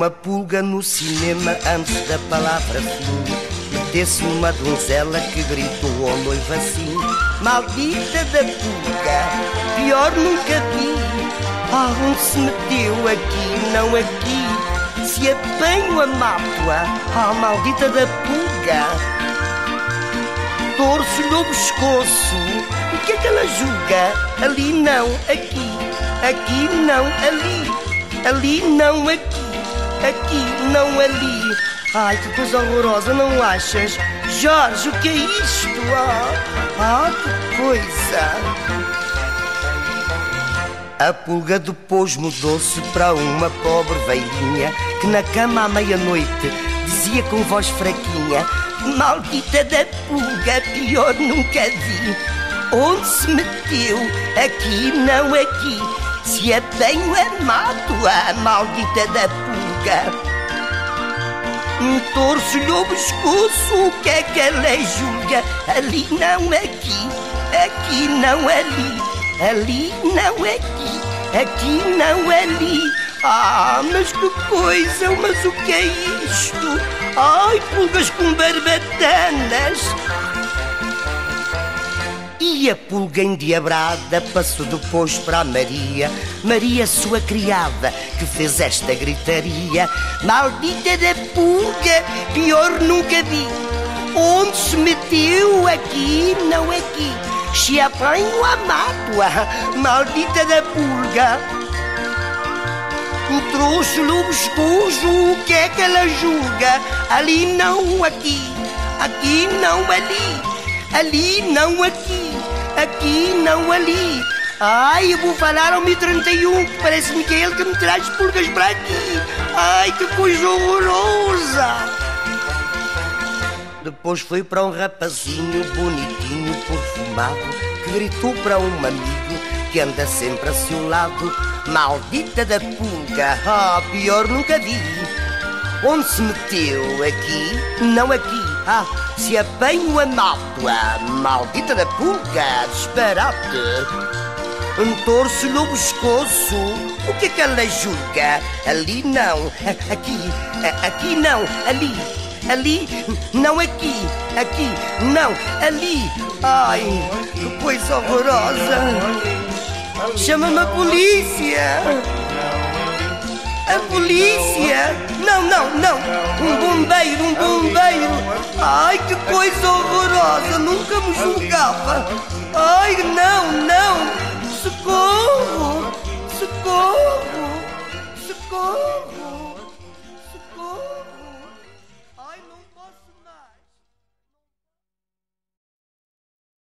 uma pulga no cinema antes da palavra fim. Metesse uma donzela que gritou ao noivo assim: maldita da pulga, pior nunca vi. Ah, onde se meteu? Aqui, não aqui. Se apanho a mato-a, ah, maldita da pulga. Torço-lhe o pescoço, o que é que ela julga? Ali não, aqui, aqui não, ali. Ali não, aqui, aqui não, ali. Ai, que coisa horrorosa, não achas? Jorge, o que é isto? Que coisa. A pulga depois mudou-se para uma pobre velhinha que na cama à meia-noite dizia com voz fraquinha: maldita da pulga, pior nunca vi. Onde se meteu? Aqui, não aqui. Se apanho a mato-a, maldita da pulga. Torço-lhe o pescoço, o que é que ela julga? Ali não, aqui, aqui não, ali. Ali não, aqui, aqui não, ali. Ah, mas que coisa, mas o que é isto? Ai, pulgas com barbatanas. E a pulga endiabrada passou depois para a Maria, Maria sua criada, que fez esta gritaria: maldita da pulga, pior nunca vi. Onde se meteu? Aqui, não aqui. Se apanho a mato-a, maldita da pulga. Trouxe-lhe o pescoço, o que é que ela julga? Ali não, aqui, aqui não, ali. Ali não, aqui, aqui não, ali. Ai, eu vou falar ao 1031, que parece-me que é ele que me traz pulgas para aqui. Ai, que coisa horrorosa. Depois foi para um rapazinho bonitinho, perfumado, que gritou para um amigo que anda sempre a seu lado: maldita da pulga, pior nunca vi. Onde se meteu? Aqui, não aqui. Se apanho a mato-a, maldita da pulga, disparate. Torço-lhe o pescoço, o que é que ela julga? Ali não, aqui, aqui não, ali. Ali, não aqui, aqui, não, ali. Ai, que coisa horrorosa. Chama-me a polícia. A polícia. Não, não, não. Um bombeiro, um bombeiro. Ai, que coisa horrorosa. Nunca me julgava. Ai,